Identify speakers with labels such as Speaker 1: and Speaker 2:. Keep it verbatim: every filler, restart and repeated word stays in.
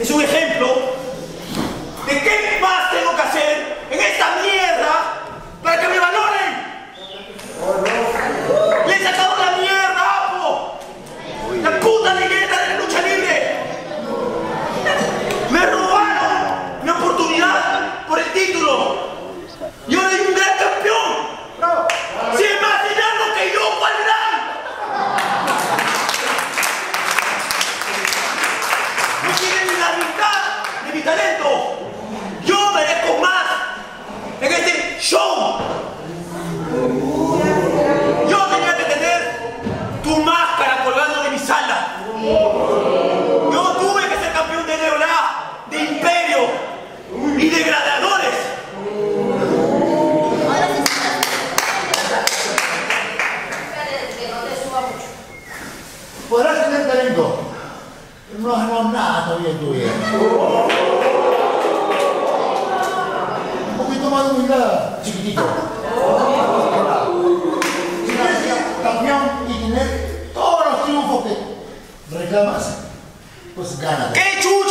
Speaker 1: es un ejemplo de qué más tengo que hacer en esta mierda para que me valoren. ¡Les he sacado la mierda, Apo! ¡La puta leyenda de la lucha libre! ¡Me robaron mi oportunidad por el título! ¡Y ahora hay un gran campeón! ¡Si es más enano que yo, ¿cuál gran! ¡No tienen ni la mitad de mi talento! ¡Yo merezco más en este show! Yo tenía que tener tu máscara colgando de mi sala. Yo tuve que ser campeón de N W A, de Imperio y de Gladiadores.
Speaker 2: Podrás tener talento, pero no has ganado nada todavía en tu vida. Un poquito más de humildad, chiquitito. Si quieres ser campeón y tener todos los triunfos que reclamas, pues gánate.
Speaker 1: ¡Qué chulo!